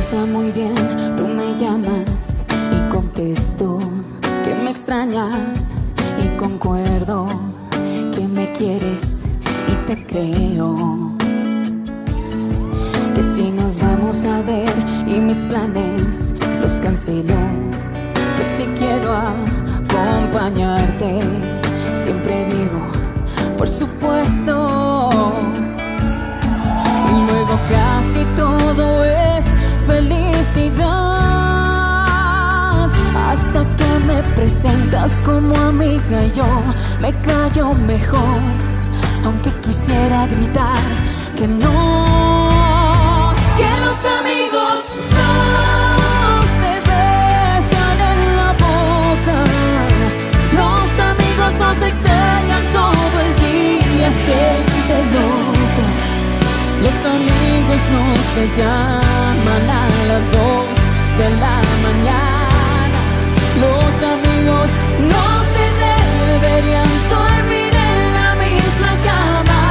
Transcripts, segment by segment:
sé muy bien, tú me llamas y contesto que me extrañas y concuerdo que me quieres y te creo. Que si nos vamos a ver y mis planes los cancelo, que si quiero acompañarte, siempre digo, por supuesto. Y luego casi todo es felicidad, hasta que me presentas como amiga y yo me callo mejor, aunque quisiera gritar que no, que los amigos no se besan en la boca, los amigos nos extrañan todo el día, gente loca. Los amigos no se llaman a las 2 de la mañana. Los amigos no se deberían dormir en la misma cama.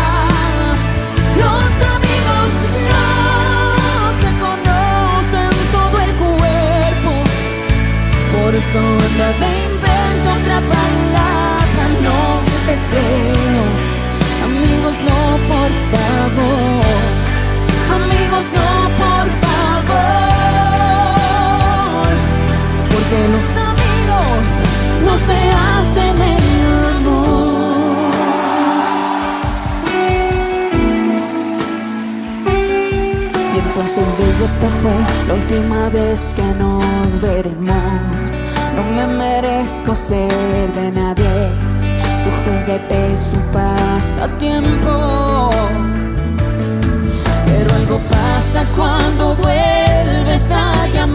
Los amigos no se conocen todo el cuerpo. Por eso anda de invento otra palabra, no te creo. Amigos no, por favor. Amigos no, por favor. Porque los amigos no se hacen el amor. Y entonces digo, esta fue la última vez que nos veremos. No me merezco ser de nadie, su juguete y su pasatiempo. Pero algo pasa cuando vuelves a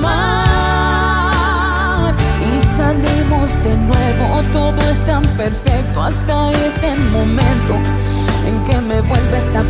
llamar y salimos de nuevo. Todo es tan perfecto hasta ese momento en que me vuelves a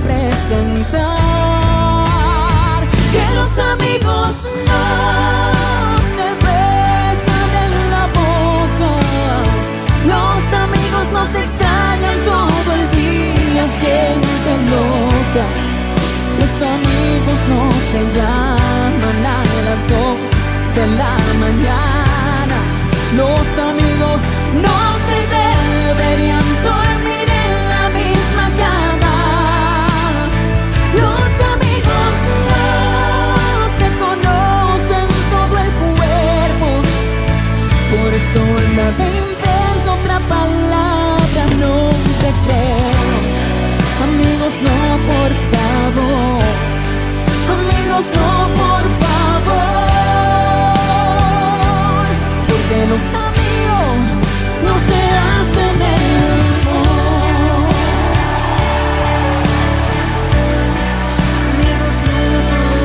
presentar. Que los amigos no se besan en la boca, los amigos nos extrañan todo el día, gente loca. Los amigos no se llaman a las 2 de la mañana. Los amigos no se deberían dormir en la misma cama. Los amigos no se conocen todo el cuerpo. Por eso anda me invento otra palabra, no te creo. Amigos no, por favor. Amigos no, por favor. Porque los amigos no se hacen el amor. Amigos no, por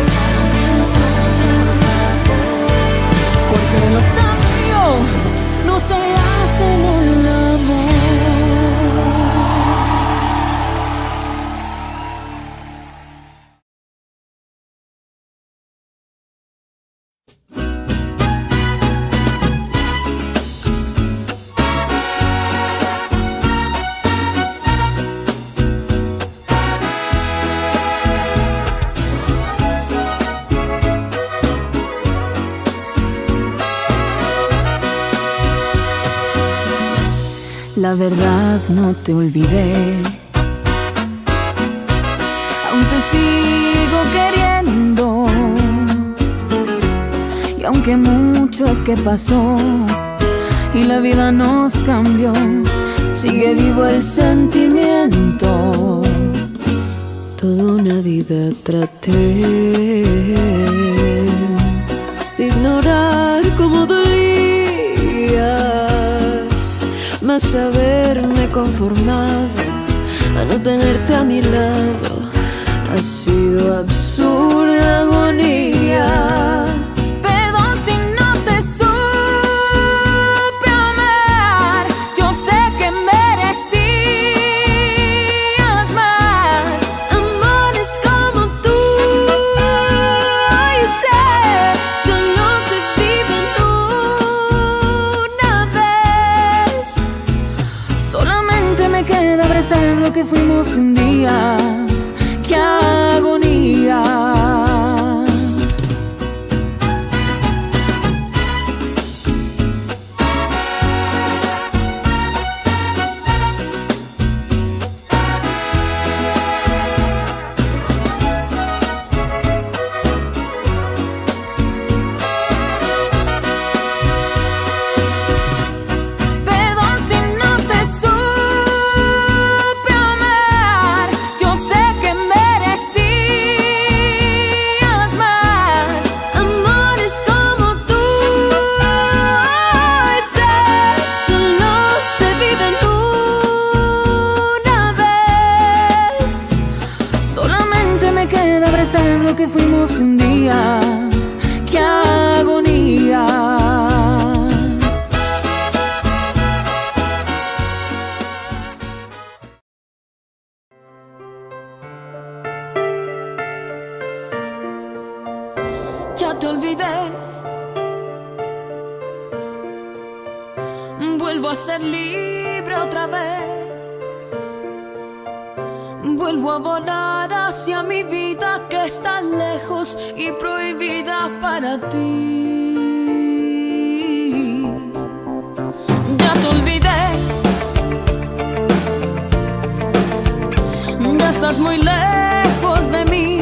favor. Porque los amigos no se hacen el amor. La verdad no te olvidé, aún te sigo queriendo. Y aunque mucho es que pasó y la vida nos cambió, sigue vivo el sentimiento. Toda una vida traté de ignorar cómo dolías, mas haberme conformado a no tenerte a mi lado ha sido absurda agonía. Perdón si no te supe amar, yo sé que merecías más amores como tú. Y sé, solo se viven una vez. Solamente me queda abrazar lo que fuimos un día. ¡Qué agonía! lo que fuimos un día. ¡Qué agonía! Ya te olvidé, vuelvo a ser libre otra vez, vuelvo a volar hacia mi vida que está lejos y prohibida para ti. Ya te olvidé, ya estás muy lejos de mí.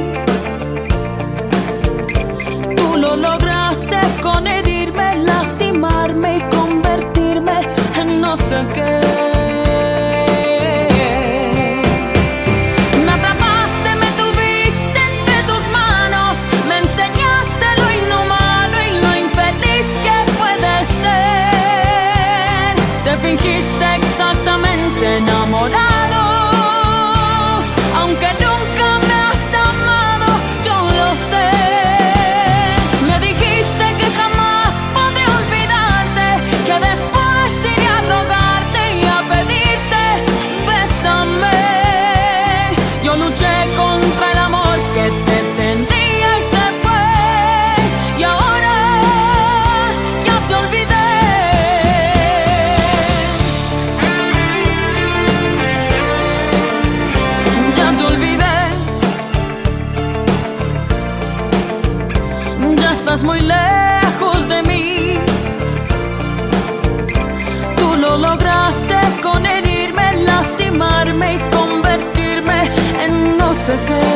Tú lo lograste con herirme, lastimarme y convertirme en no sé qué. Me atrapaste, me tuviste entre tus manos, me enseñaste lo inhumano y lo infeliz que puede ser. Te fingiste exactamente enamorado, aunque nunca me has amado, yo lo sé. Me dijiste que jamás podré olvidarte, que después iré a rogarte y a pedirte, bésame. Yo luché contra el amor que te tendría y se fue, y ahora ya te olvidé. Ya te olvidé. Ya estás muy lejos de mí. Tú lo lograste con herirme, lastimarme y convertirme en no sé qué.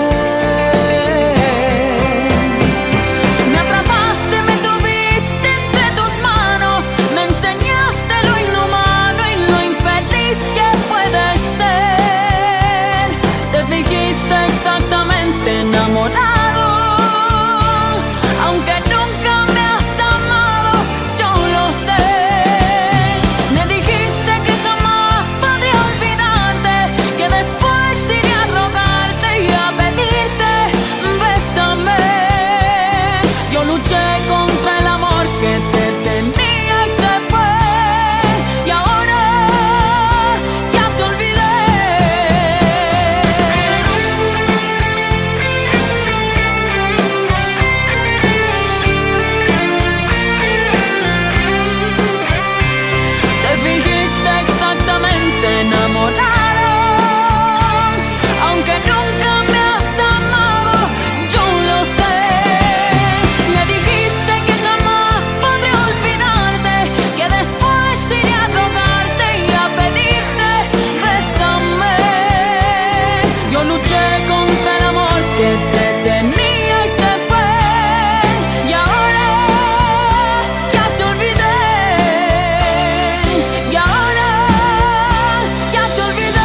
Me atrapaste, me tuviste entre tus manos, me enseñaste lo inhumano y lo infeliz que puede ser. Te fingiste exactamente enamorado, aunque nunca me has amado, yo lo sé. Me dijiste que jamás podría olvidarte, que después iré a rogarte y a pedirte, bésame. Yo luché contra el amor que te tenía y se fue, y ahora ya te olvidé. Te fingiste exactamente enamorado, aunque nunca me has amado, yo lo sé. Me dijiste que jamás podré olvidarte, que después iré a rogarte y a pedirte, bésame. Yo luché contra el amor que te tenía y se fue, y ahora ya te olvidé. Y ahora ya te olvidé.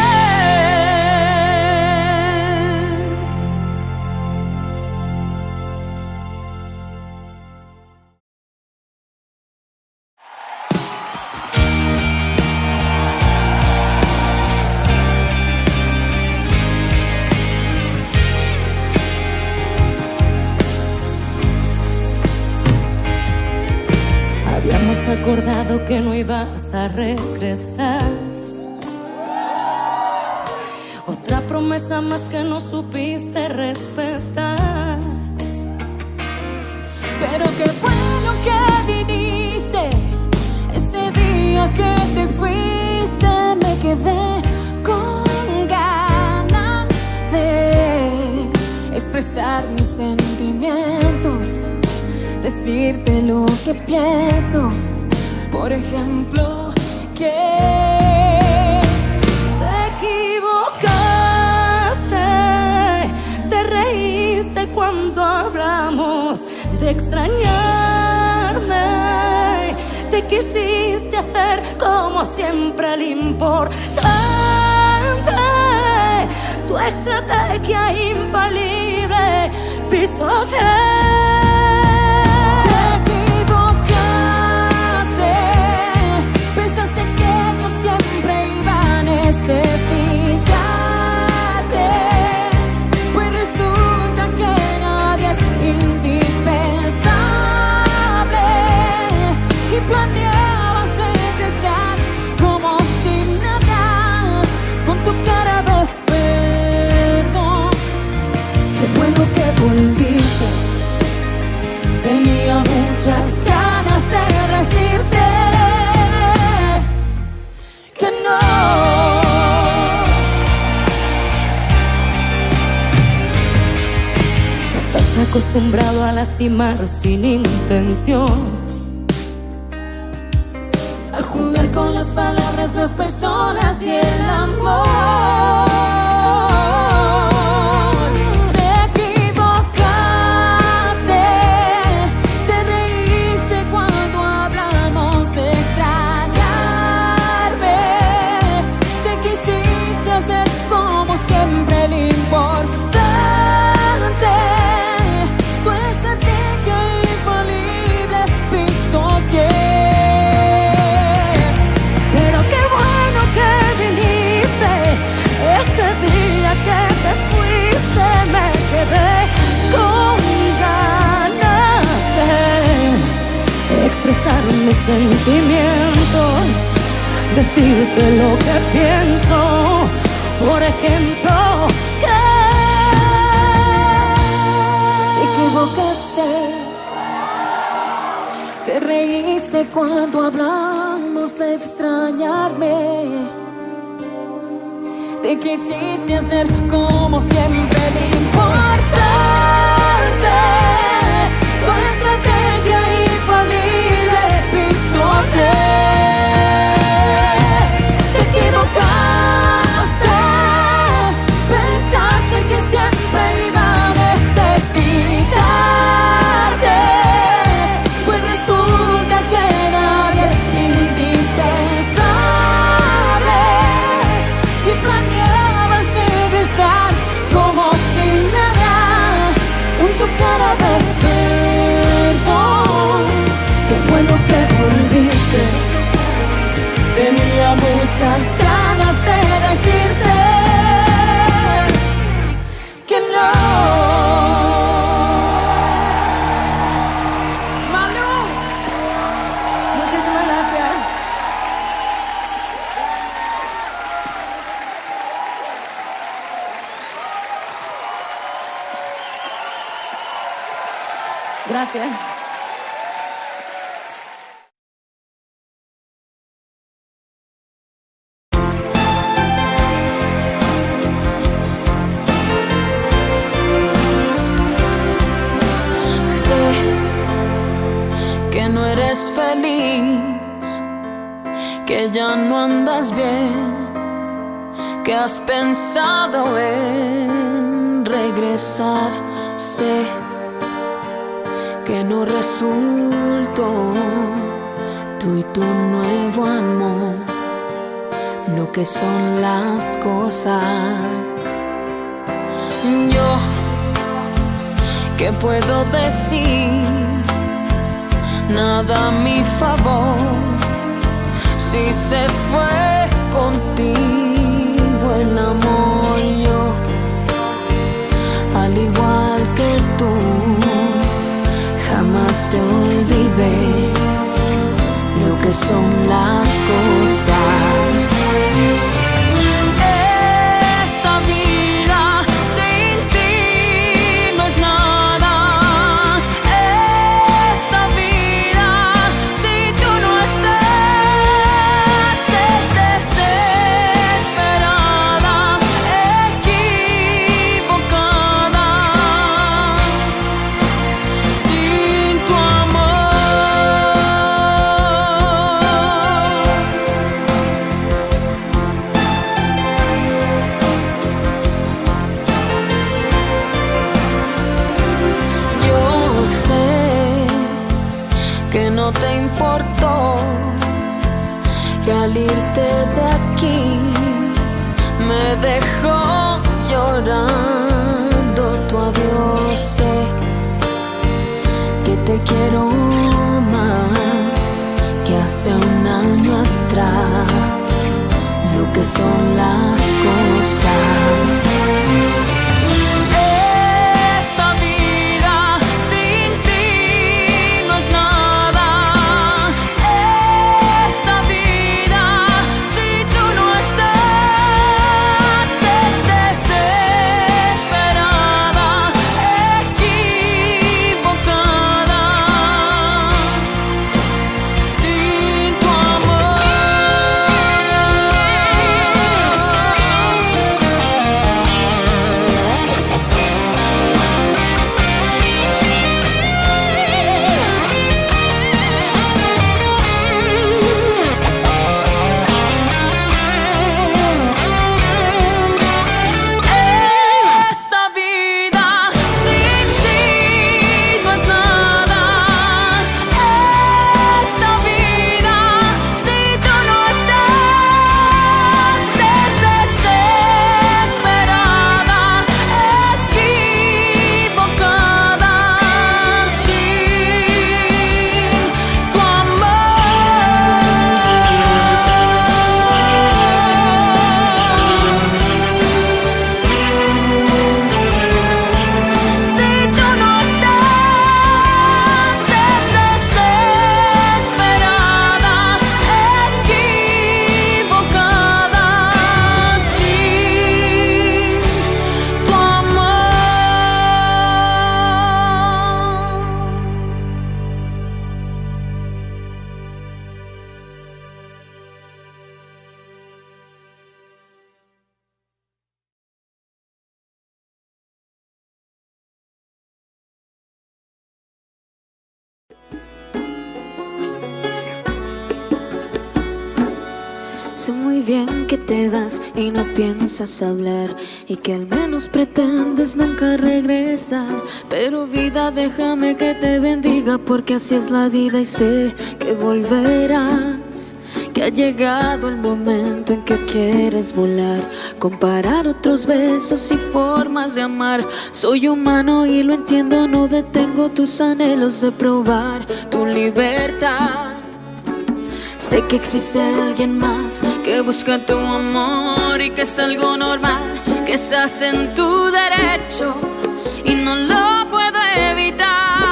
Habíamos acordado que no ibas a regresar. Otra promesa más que no supiste respetar. Pero qué bueno que viniste. Ese día que te fuiste me quedé con ganas de expresar mis sentimientos, decirte lo que pienso. Por ejemplo, que Te equivocaste, te reíste cuando hablamos de extrañarme. Te quisiste hacer como siempre le importante. Tu estrategia infalible pisoteé. Necesitarte, pues resulta que acostumbrado a lastimar sin intención, a jugar con las palabras, las personas y el amor. Te equivocaste, te reíste cuando hablamos de extrañarme, te quisiste hacer como siempre el importante. Tu estrategia infalible pisoteé. pero qué bueno que viniste. Este día que te fuiste me quedé con ganas de expresar mis sentimientos, decirte lo que pienso. Por ejemplo, que Te equivocaste, te reíste cuando hablamos de extrañarme, te quisiste hacer como siempre el importante. Tu estrategia infalible pisoteé. Te equivocaste, pensaste que siempre iba a necesitarte, pues resulta que nadie es indispensable y planeabas regresar como si nada, con tu cara de perdón. Qué bueno que volviste, tenía muchas ganas de decirte que no. Malú, muchísimas gracias. Gracias. sé que no eres feliz, que ya no andas bien, que has pensado en regresar. Sé que no resultó tú y tu nuevo amor lo que son las cosas. Yo, ¿qué puedo decir? Nada a mi favor si se fue contigo el amor. Yo, al igual que tú, jamás te olvidé lo que son las cosas. Esta vida sin ti no es nada. Esta vida si tú no estás es desesperada, equivocada. Sin tu que no te importó, que al irte de aquí me dejó llorando tu adiós. Sé que te quiero más que hace un año atrás, lo que son las cosas. Sé muy bien que te vas y no piensas hablar, y que al menos pretendes nunca regresar. Pero vida, déjame que te bendiga, porque así es la vida y sé que volverás. Que ha llegado el momento en que quieres volar, comparar otros besos y formas de amar. Soy humano y lo entiendo, no detengo tus anhelos de probar tu libertad. Sé que existe alguien más que busca tu amor y que es algo normal, que estás en tu derecho y no lo puedo evitar.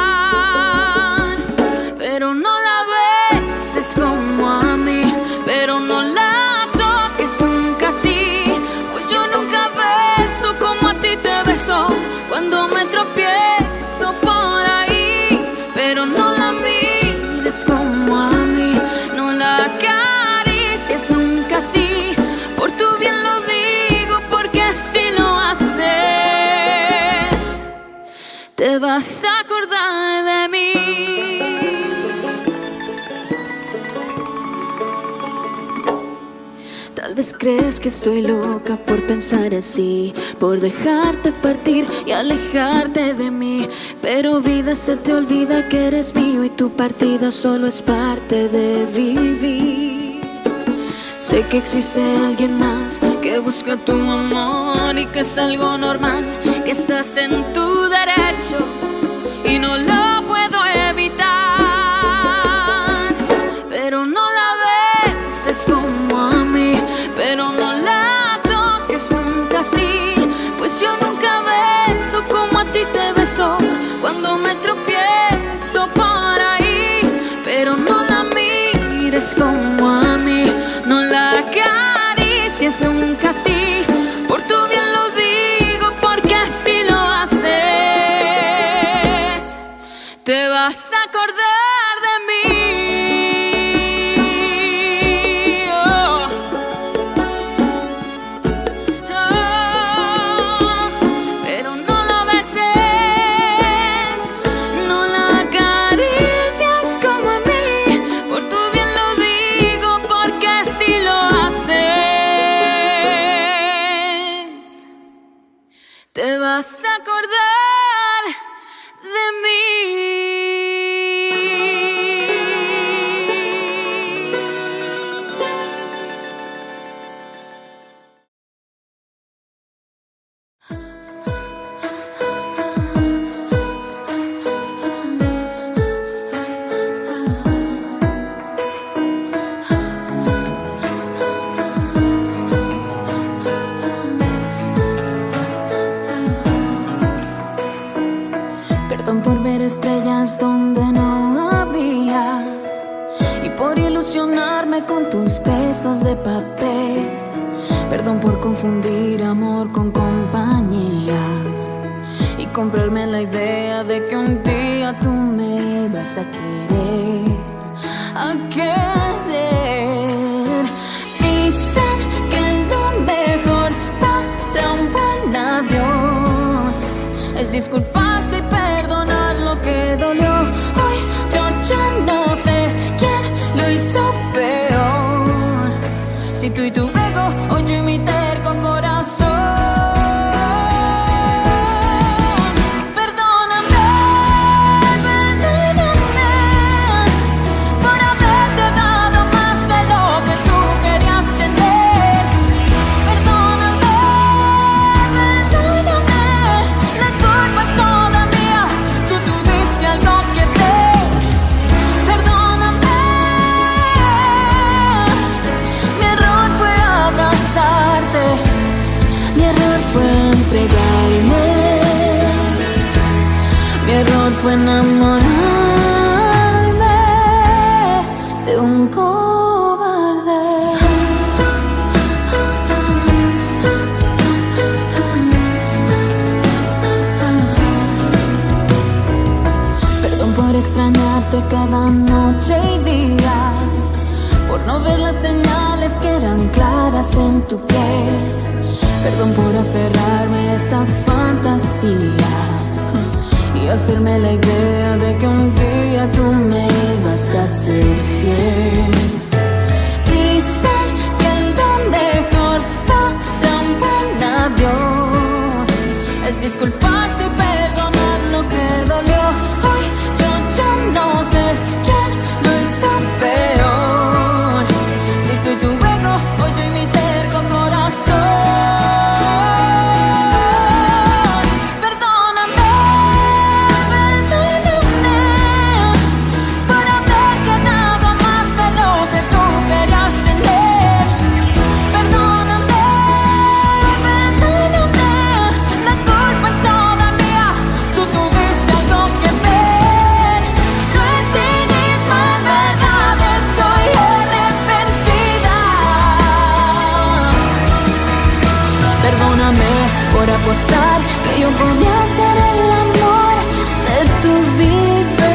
Pero no la beses como a mí, pero no la toques nunca así, pues yo nunca beso como a ti te beso cuando me tropiezo por ahí. Pero no la mires como a mí, no la acaricies nunca así, por tu bien lo digo, porque si lo haces te vas a acordar de mí. Tal vez crees que estoy loca por pensar así, por dejarte partir y alejarte de mí. Pero vida, se te olvida que eres mío y tu partida solo es parte de vivir. Sé que existe alguien más que busca tu amor y que es algo normal, que estás en tu derecho y no lo puedo evitar. Pero no la beses como a mí, pero no la toques nunca así, pues yo nunca beso como a ti te beso cuando me tropiezo por ahí. Pero no la mires como a mí, no la acaricies nunca así, por tu bien lo digo, porque si lo haces te vas a acordar de mí. Te vas a acordar de mí. Perdón por ver estrellas donde no había, y por ilusionarme con tus besos de papel. Perdón por confundir amor con compañía y comprarme la idea de que un día tú me ibas a querer, a querer. Dicen que lo mejor para un buen adiós es disculparse y perdonar lo que dolió. Hoy yo ya no sé quién lo hizo peor, si tú y tu ego o yo y mi terco corazón. Perdóname, perdóname por haberte dado más de lo que tú querías tener. Perdóname, perdóname, la culpa es toda mía, tú tuviste algo que ver. Perdóname, mi error fue abrazarte, mi error fue entregarme, mi error fue enamorarme de un cobarde. Perdón por extrañarte cada noche y día, por no ver las señales que eran claras en tu piel. Perdón por aferrarme a esta fantasía y hacerme la idea de que un día tú me ibas a ser fiel. Dicen que es disculparse y perdonar lo que dolió. Hoy yo ya no sé quién lo hizo peor, si tú y tu ego o yo y mi terco corazón. Perdóname, perdóname por haber quedado más de lo que tú querías tener. Perdóname, perdóname, la culpa es toda mía, tú tuviste algo que ver. No es cinismo, en verdad estoy arrepentida. Perdóname por apostar que yo podía ser el amor de tu vida.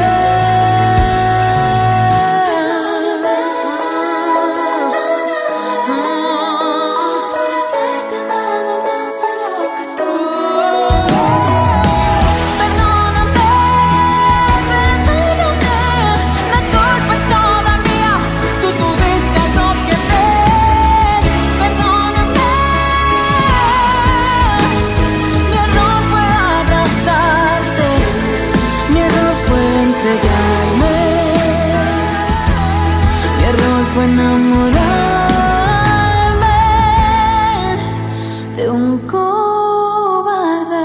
Por haberte dado más de lo que tú querías. Perdóname, perdóname, la culpa es toda mía, tú tuviste algo que ver. Perdóname, mi error fue abrazarte, mi error fue entregarme, mi error fue enamorarme de un cobarde.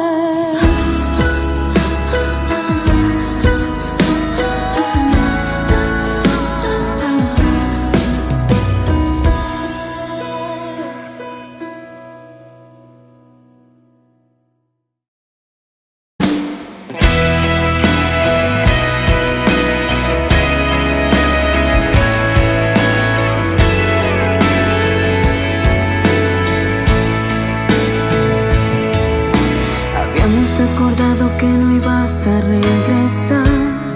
Habíamos acordado que no ibas a regresar,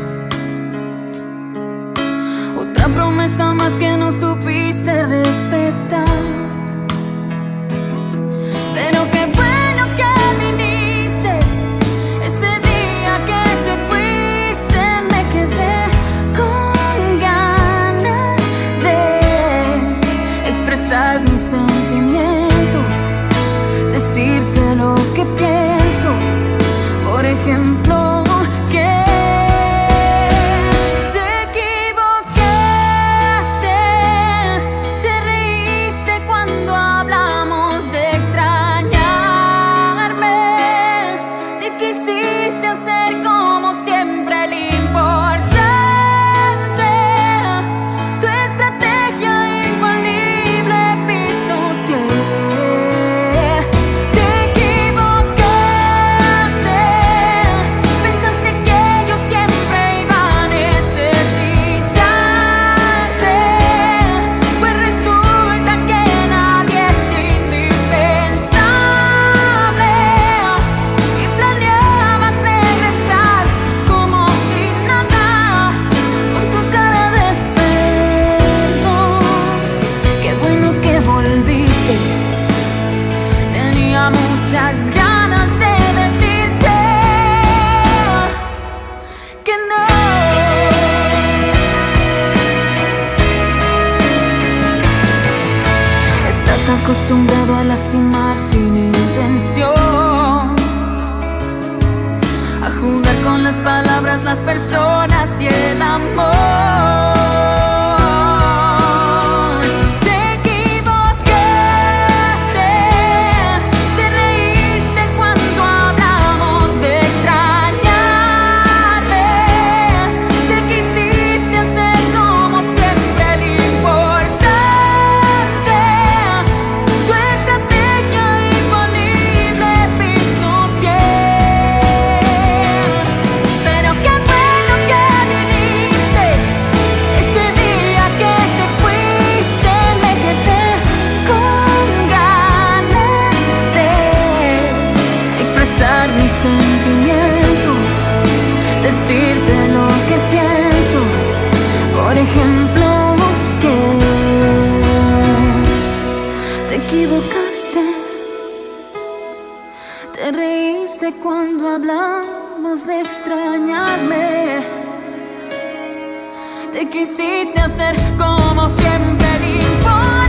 otra promesa más que no supiste respetar. Pero qué bueno que viniste, ese día que te fuiste me quedé con ganas de expresar mis sentimientos, decirte lo que pienso. Por ejemplo, que te equivocaste, te reíste cuando hablamos de extrañarme, te quisiste hacer como siempre el importante, tu estrategia infalible pisoteé. Te equivocaste, pensaste que yo siempre iba a necesitarte, pues resulta que nadie es indispensable, y planeabas regresar como si nada, con tu cara de perdón. Qué bueno que volviste, tenía muchas ganas de decirte que no. Estás acostumbrado a lastimar sin intención, a jugar con las palabras, las personas y el amor. Te equivocaste, te reíste cuando hablamos de extrañarme, te quisiste hacer como siempre el importante, tu estrategia infalible pisoteé. Pero qué bueno que viniste, ese día que te fuiste me quedé con ganas de expresar mis sentimientos, decirte lo que pienso. Por ejemplo, que te equivocaste, te reíste cuando hablamos de extrañarme, te quisiste hacer como siempre el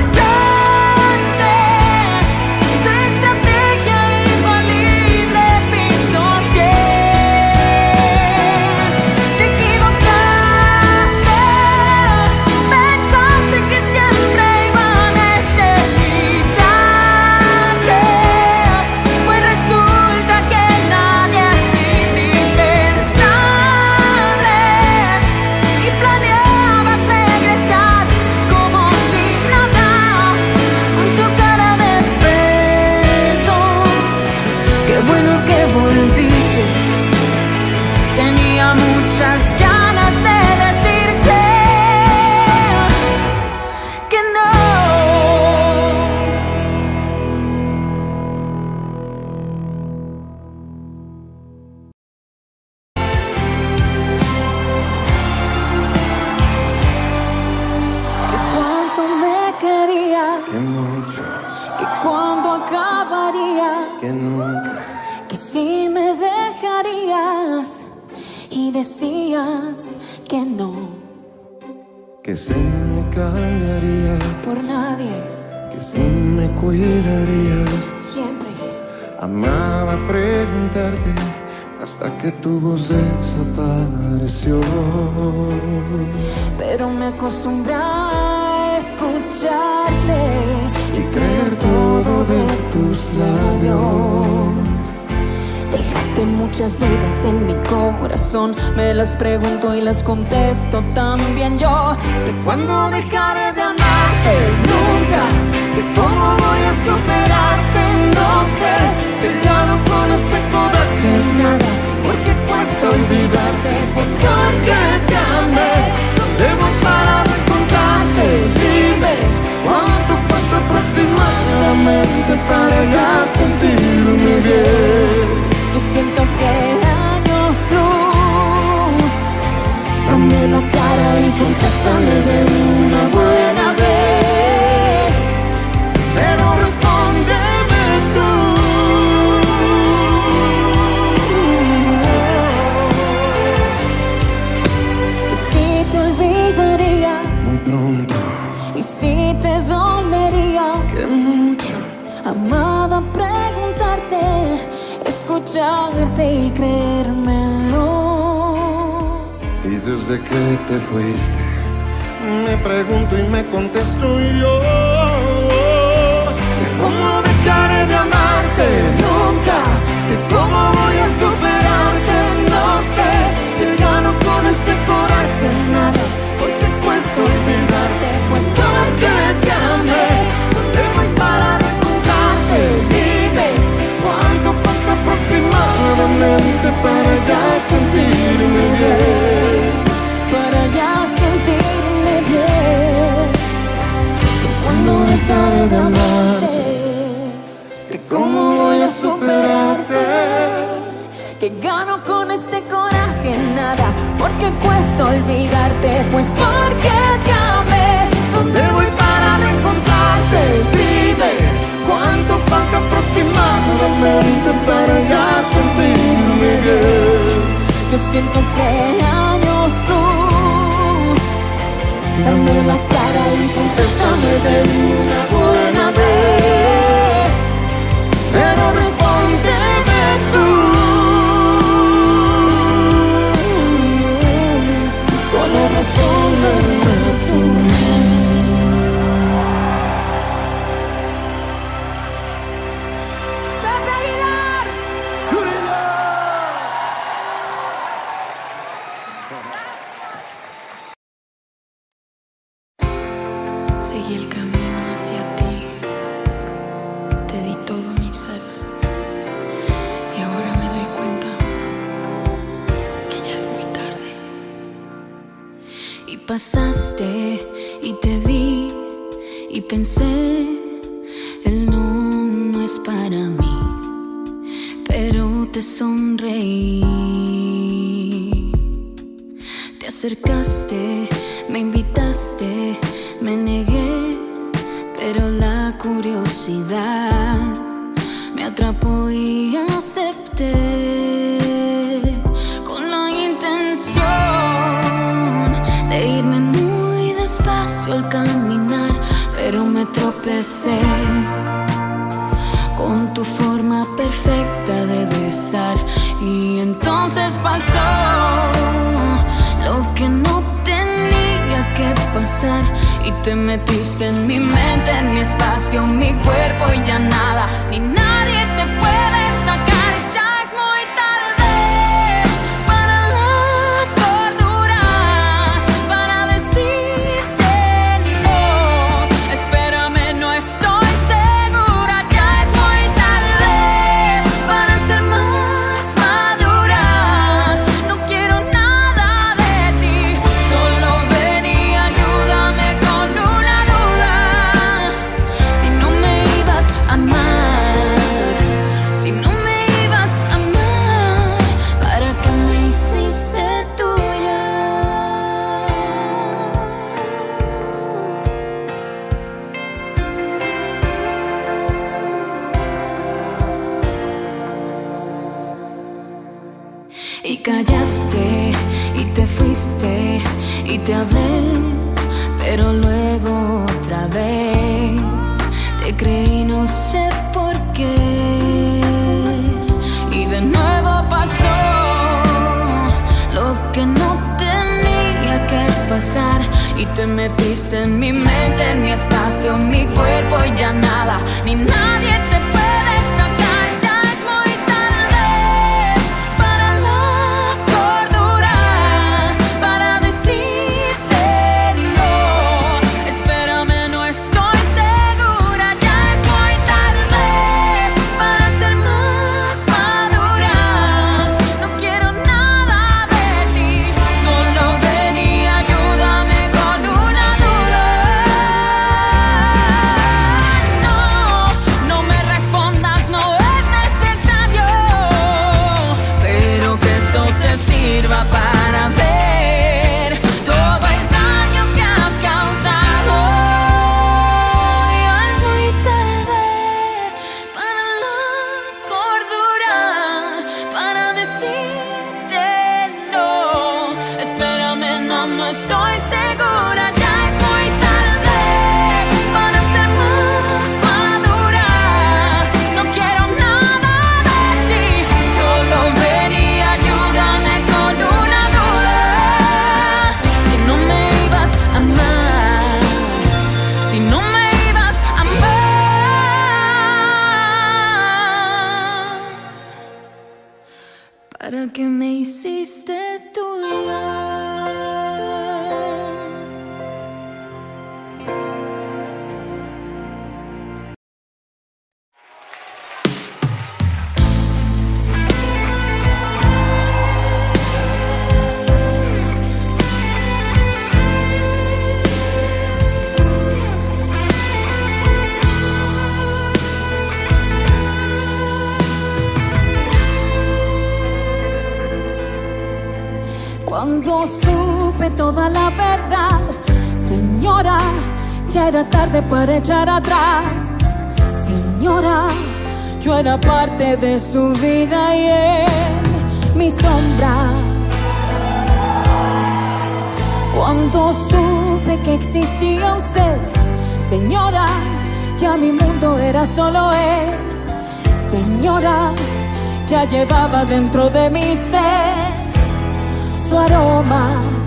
importante, tu estrategia infalible. muchas ganas de decir que no. Que cuánto me querías, Que mucho, que cuándo acabaría, que nunca, que si me dejarías y decías que no, que si me cambiaría, por nadie, que si me cuidaría. siempre. Amaba preguntarte hasta que tu voz desapareció. Pero me acostumbré a escucharte Y creer todo de tus labios. Dejaste muchas dudas en mi corazón, me las pregunto y las contesto también yo. Que cuando dejaré de amarte nunca, que cómo voy a superarte, no sé. Que ya no con este coraje nada, porque cuesta olvidarte, pues porque te amé. ¿Dónde voy para encontrarte? Dime, ¿cuánto falta aproximadamente para ya sentirme bien? Yo siento que años luz. Dame la cara y contéstame de una buena vez, pero respóndeme tú. Y si te olvidaría Muy pronto, y si te dolería, que mucho, amaba preguntarte, escucharte y creérmelo. y desde que te fuiste me pregunto y me contesto yo. Que cómo dejaré de amarte nunca, que cómo voy a superarte, no sé. Que gano con este coraje nada, porque cuesta olvidarte, pues porque te amé. ¿Dónde voy para encontrarte? Dime, ¿cuánto falta aproximadamente para ya sentirme bien? Para ya sentirme bien. Que cuando dejaré de amarte, que cómo voy a superarte. Que gano con este coraje nada, porque cuesta olvidarte, pues porque te amé. ¿Dónde voy para reencontrarte? Dime, ¿cuánto falta aproximadamente para ya sentirme bien? Yo siento que años luz. Dame la cara y contéstame de una buena vez, pero respóndeme tú. Solo respóndeme tú. Pepe Aguilar. Seguí el camino hacia ti, te di todo mi ser, y ahora me doy cuenta que ya es muy tarde. Y pasaste y te vi y pensé, el no es para mí, pero te sonreí. Te acercaste, me invitaste, me negué, pero la curiosidad me atrapó y acepté, con la intención de irme muy despacio al caminar, pero me tropecé con tu forma perfecta de besar, y entonces pasó lo que no tenía que pasar, y te metiste en mi mente, en mi espacio, en mi cuerpo, y ya nada ni nadie te puede sacar. Ya es muy tarde para la cordura, para decirte no. Espérame, no estoy segura. Ya es muy tarde para ser más madura. No quiero nada y callaste y te fuiste y te hablé, pero luego otra vez te creí, no sé por qué. Y de nuevo pasó lo que no tenía que pasar, y te metiste en mi mente, en mi espacio, en mi cuerpo, y ya nada ni nadie te puede sacar. Ya es muy tarde para la cordura, para decirte no. Espérame, no estoy segura. Ya es muy tarde para ser más madura. No quiero nada de ti, solo ven y ayúdame con una duda. No me respondas, no es necesario, pero que esto te sirva para ver todo el daño que has causado. Ya es muy tarde para la cordura, para decirte no. Espérame, no estoy segura. Ya es muy tarde para ser más madura. No quiero nada de ti, solo ven y ayúdame con una duda. Si no me ibas a amar, si no me ibas a amar, ¿para qué me hiciste tuya? Cuando supe toda la verdad, señora, ya era tarde para echar atrás. Señora, yo era parte de su vida y en mi sombra. Cuando supe que existía usted, señora, ya mi mundo era solo él. Señora, ya llevaba dentro de mi ser su aroma.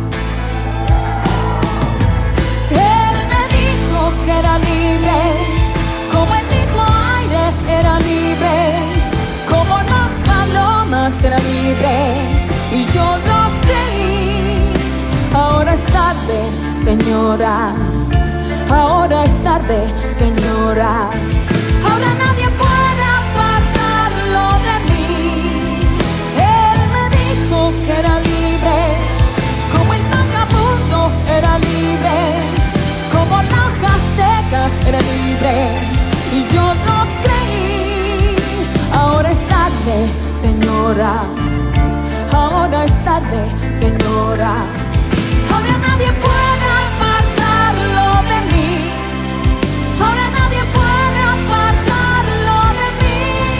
Él me dijo que era libre, como el mismo aire era libre, como las palomas era libre, y yo lo creí. Ahora es tarde, señora, ahora es tarde, señora. Ahora nadie puede apartarlo de mí. Él me dijo que era libre, como el vagabundo era libre, como la hoja seca era libre, y yo lo creí. Ahora es tarde, señora, ahora es tarde, señora. Ahora nadie puede apartarlo de mí. Ahora nadie puede apartarlo de mí.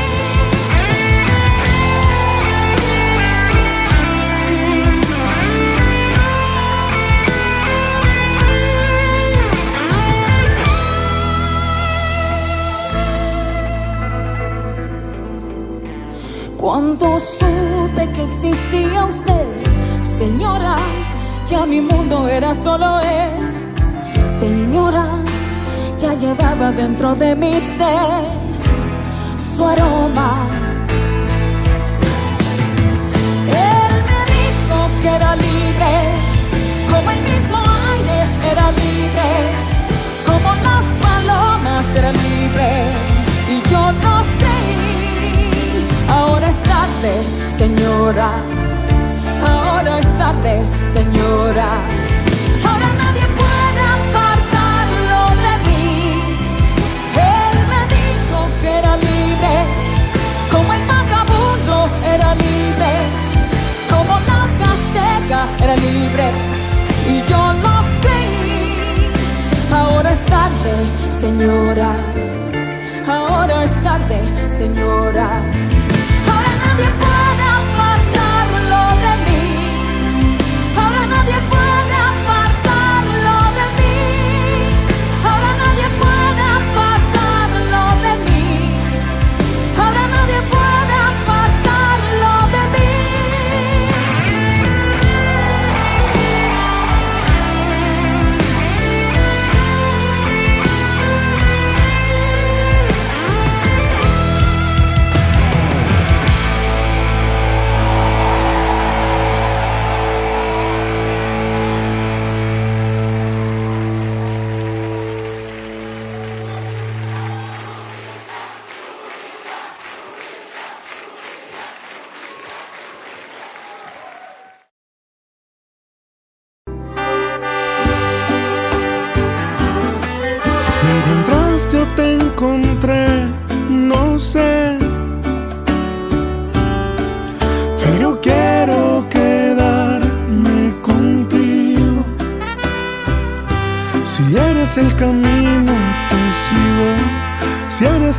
Cuando supe que existía usted, señora, ya mi mundo era solo él. Señora, ya llevaba dentro de mi ser su aroma. Él me dijo que era libre, como el mismo aire era libre, como las palomas era libre, y yo no creí. Ahora es tarde, señora, ahora es tarde, señora. Ahora nadie puede apartarlo de mí. Él me dijo que era libre, como el vagabundo era libre, como la hoja seca era libre, y yo lo creí. Ahora es tarde, señora, ahora es tarde, señora. Ahora nadie puede apartarlo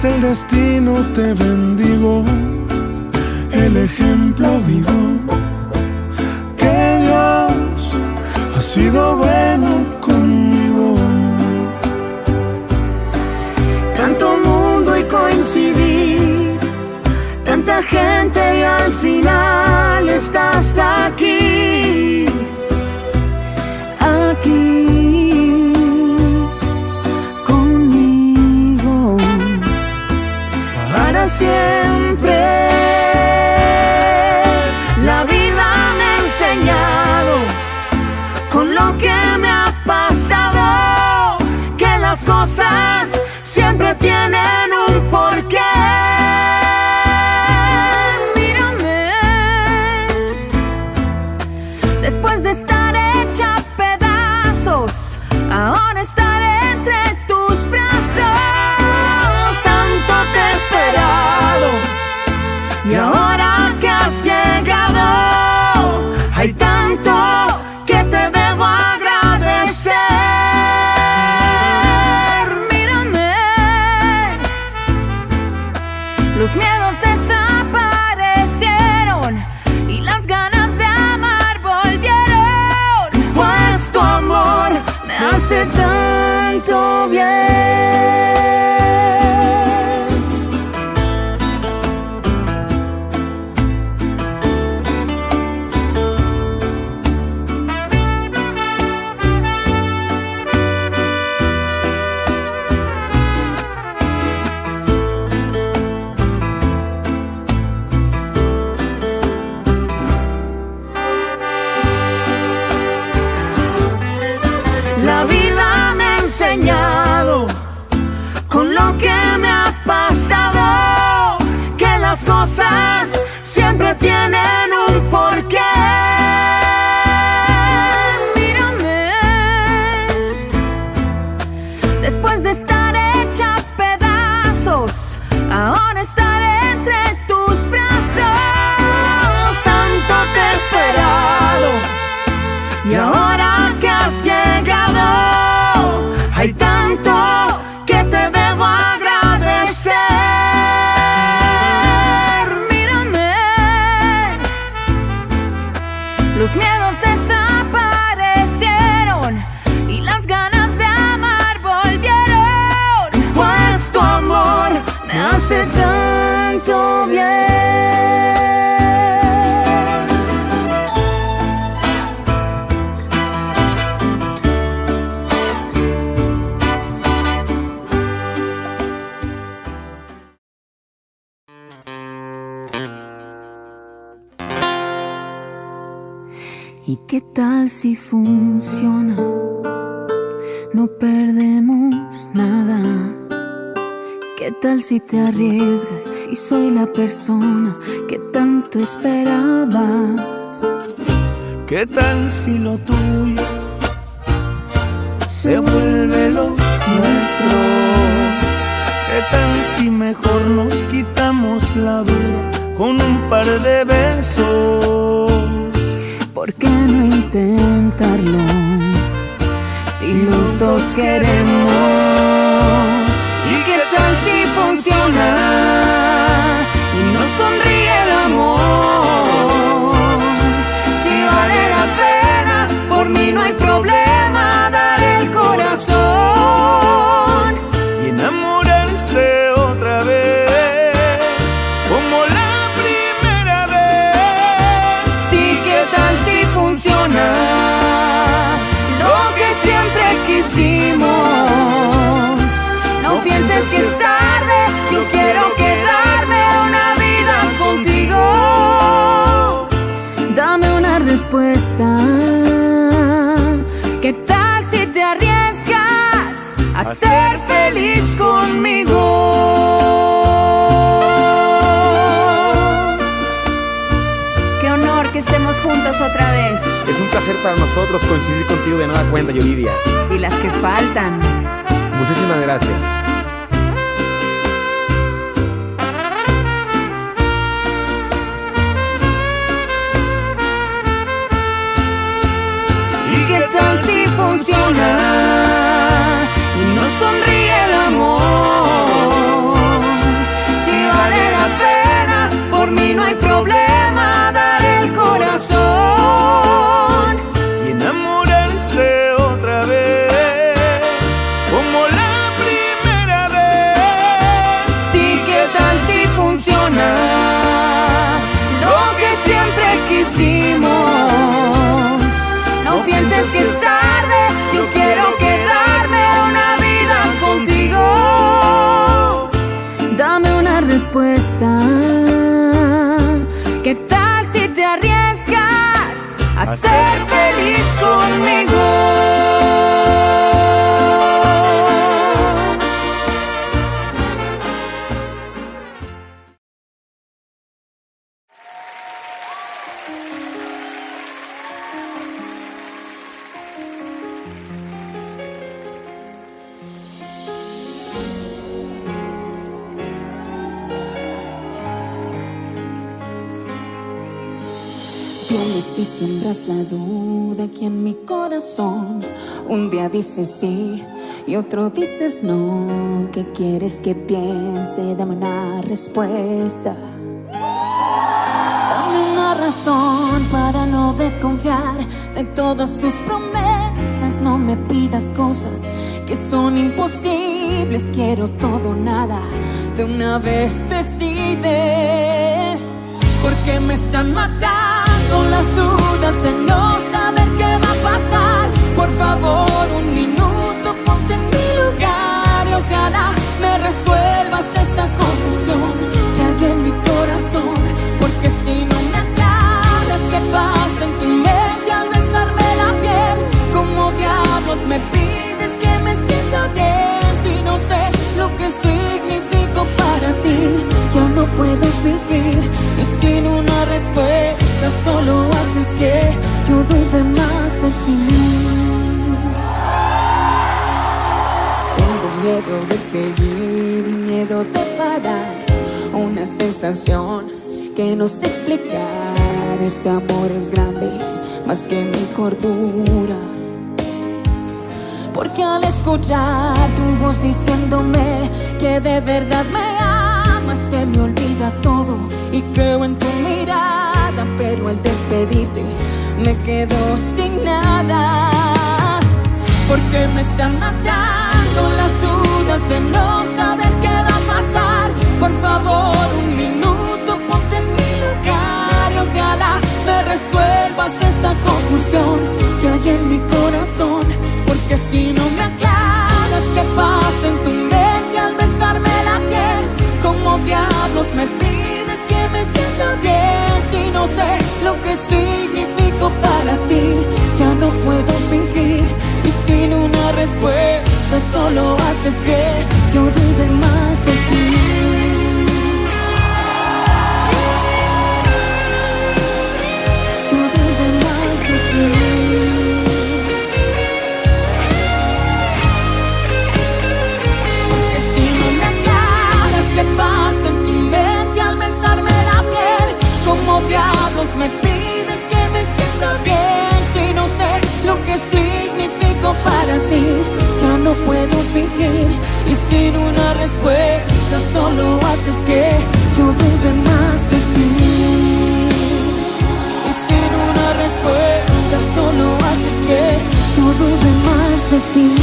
es el destino, te bendigo, el ejemplo vivo, que Dios ha sido bueno conmigo. Tanto mundo y coincidir, tanta gente y al final estás aquí, aquí conmigo para siempre. La vida me ha enseñado, con lo que me ha pasado, que las cosas siempre tienen un porqué. Mírame, después de estar hecha pedazos, ahora estaré entre tus brazos. Tanto te he esperado y ahora que has llegado, hay tanto que te debo agradecer. Mírame, los miedos desaparecieron y las ganas de amar volvieron, pues tu amor me hace tanto bien. La vida me ha enseñado, con lo que me ha pasado, que las cosas siempre tienen un porqué. Mírame, después de estar hecha pedazos, ahora estaré entre tus brazos. Tanto te he esperado y ahora que has llegado, hay tanto que te debo agradecer. Mírame, los miedos desaparecieron y las ganas de amar volvieron, pues tu amor me hace tanto bien. ¿Y qué tal si funciona? No perdemos nada. ¿Qué tal si te arriesgas y soy la persona que tanto esperabas? ¿Qué tal si lo tuyo se vuelve lo nuestro? ¿Qué tal si mejor nos quitamos la vida con un par de besos? ¿Por qué no intentarlo si los dos queremos? ¿Y qué tal si funciona y nos sonríe el amor? Si vale la pena, por mí no hay problema, dar el corazón y enamorarse otra vez como la primera vez. ¿Y qué tal si funciona lo que siempre quisimos? No pienses que es tarde, yo quiero quedarme una vida contigo. Dame una respuesta. ¿Qué tal si te arriesgas a ser feliz conmigo? Qué honor que estemos juntos otra vez. Es un placer para nosotros coincidir contigo de nueva cuenta, Yuridia. Y las que faltan. Muchísimas gracias. ¿Y qué tal si funciona y nos sonríe el amor? hicimos. No pienses que es tarde, yo quiero quedarme una vida contigo. Dame una respuesta. ¿Qué tal si te arriesgas a ser feliz conmigo? Vienes y siembras la duda aquí en mi corazón. Un día dices sí y otro dices no. ¿Qué quieres que piense? Dame una respuesta. Dame una razón para no desconfiar de todas tus promesas. No me pidas cosas que son imposibles. Quiero todo o nada, de una vez decide. Porque me están matando las dudas de no saber qué va a pasar. Por favor, un minuto, ponte en mi lugar y ojalá me resuelvas esta confusión que hay en mi corazón. Porque si no me aclaras qué pasa en tu mente al besarme la piel, ¿cómo diablos me pides que me sienta bien si no sé lo que significo para ti? Yo no puedo fingir y sin una respuesta solo haces que yo dude más de ti. Tengo miedo de seguir y miedo de parar. Una sensación que no sé explicar. Este amor es grande, más que mi cordura. Porque al escuchar tu voz diciéndome que de verdad me amas, se me olvida todo y creo en tu mirada. Pero al despedirte me quedo sin nada. Porque me están matando las dudas de no saber qué va a pasar. Por favor, un minuto, ponte en mi lugar y ojalá me resuelvas esta confusión que hay en mi corazón. Porque si no me aclaras qué pasa en tu mente al besarme la piel, ¿cómo diablos me pides que me sienta bien si no sé lo que significo para ti? Ya no puedo fingir y sin una respuesta solo haces que yo dude más de ti. Yo dude más de ti. ¿Qué pasa en tu mente al besarme la piel? ¿Cómo diablos me pides que me sienta bien si no sé lo que significo para ti? Ya no puedo fingir y sin una respuesta solo haces que yo dude más de ti. Y sin una respuesta solo haces que yo dude más de ti.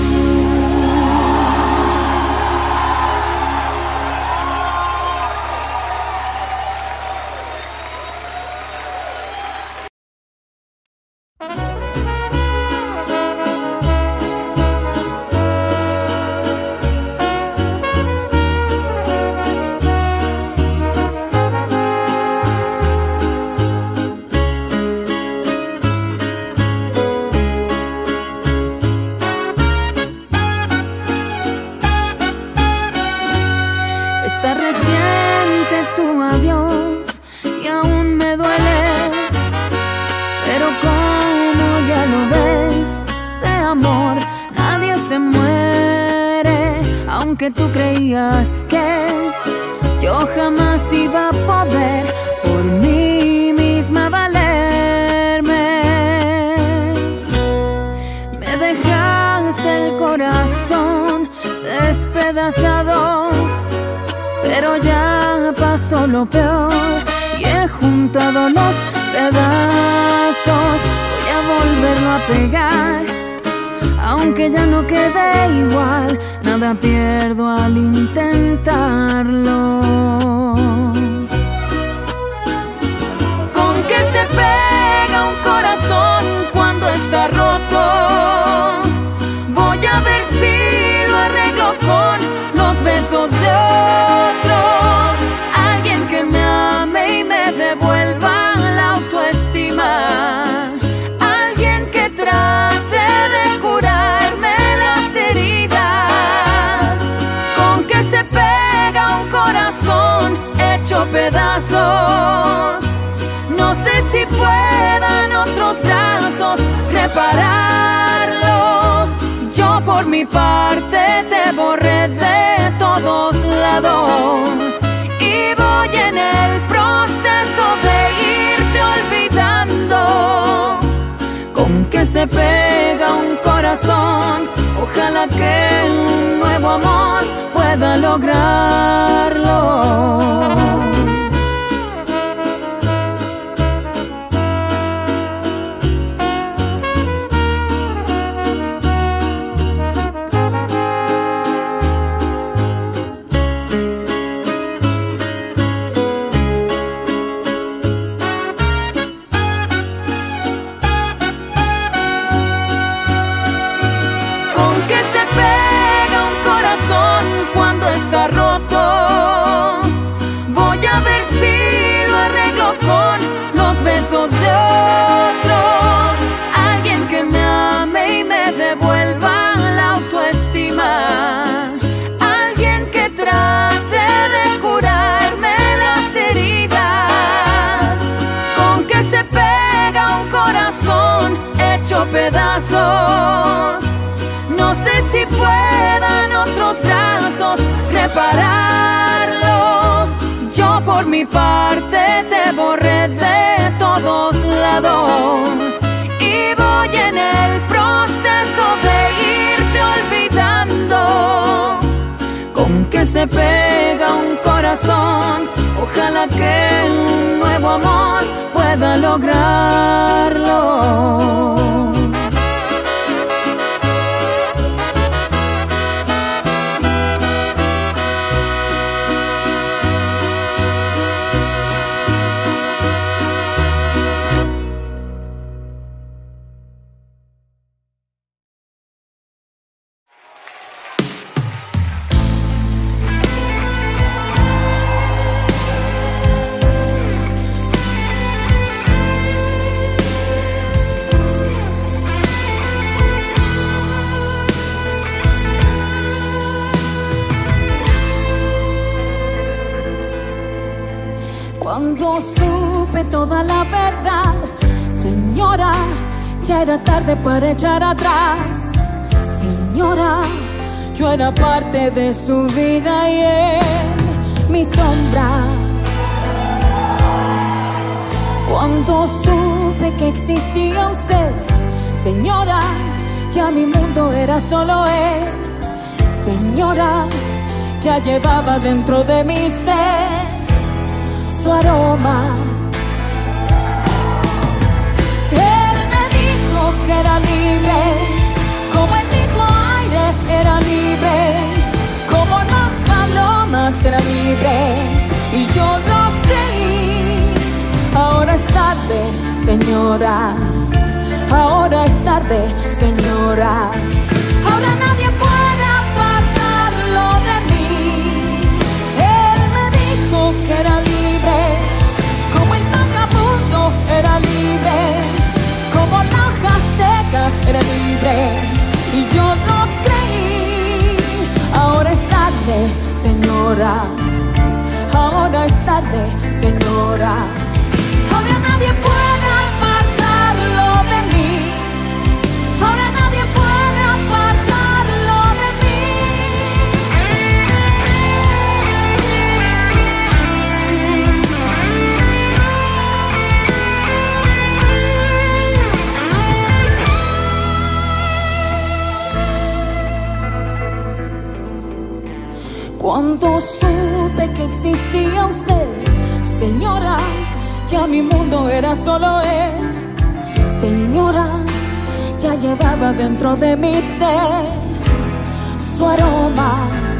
Está reciente tu adiós y aún me duele, pero como ya lo ves, de amor nadie se muere. Aunque tú creías que yo jamás iba a poder por mí misma valerme, me dejaste el corazón despedazado. Pero ya pasó lo peor y he juntado los pedazos. Voy a volverlo a pegar, aunque ya no quede igual. Nada pierdo al intentarlo. Con que se pedazos. No sé si puedan otros brazos repararlo. Yo por mi parte te borré de todos lados y voy en el proceso de irte olvidando. Con que se pega un corazón, ojalá que un nuevo amor pueda lograrlo. Está roto, voy a ver si lo arreglo con los besos de otro. Alguien que me ame y me devuelva la autoestima. Alguien que trate de curarme las heridas. Con que se pega un corazón hecho pedazos. No sé si puedan otros brazos repararlo. Yo por mi parte te borré de todos lados y voy en el proceso de irte olvidando. Con que se pega un corazón, ojalá que un nuevo amor pueda lograrlo. Cuando supe toda la verdad, señora, ya era tarde para echar atrás. Señora, yo era parte de su vida y en mi sombra. Cuando supe que existía usted, señora, ya mi mundo era solo él. Señora, ya llevaba dentro de mi ser su aroma. Él me dijo que era libre, como el mismo aire era libre, como las palomas era libre, y yo no creí. Ahora es tarde, señora, ahora es tarde, señora. Ahora nadie puede apartarlo de mí. Él me dijo que era libre, como el vagabundo era libre, como la hoja seca era libre, y yo no creí. Ahora es tarde, señora, ahora es tarde, señora. Ahora nadie puede apartarlo de mí. Ahora nadie puede apartarlo de mí. Cuando supe que existía usted, señora, ya mi mundo era solo él. Señora, ya llevaba dentro de mi ser su aroma.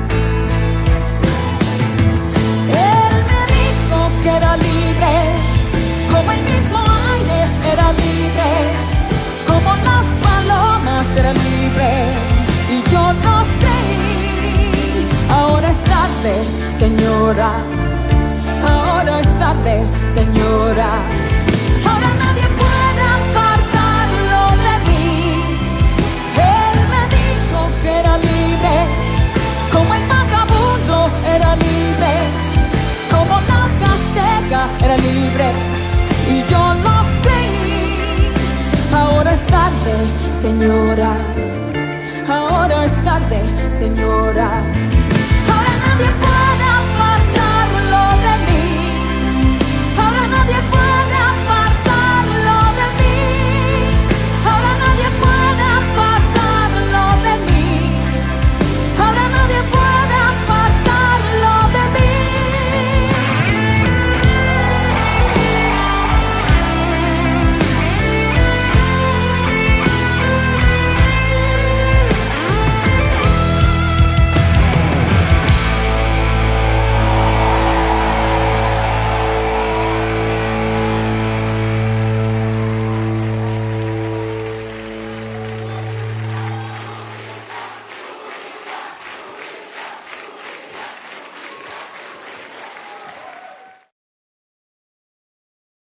Él me dijo que era libre, como el mismo aire era libre, como las palomas eran libres, y yo no creí. Ahora es tarde, señora, ahora es tarde, señora. Ahora nadie puede apartarlo de mí. Él me dijo que era libre, como el vagabundo era libre, como la hoja era libre y yo no creí. Ahora es tarde, señora. Ahora es tarde, señora.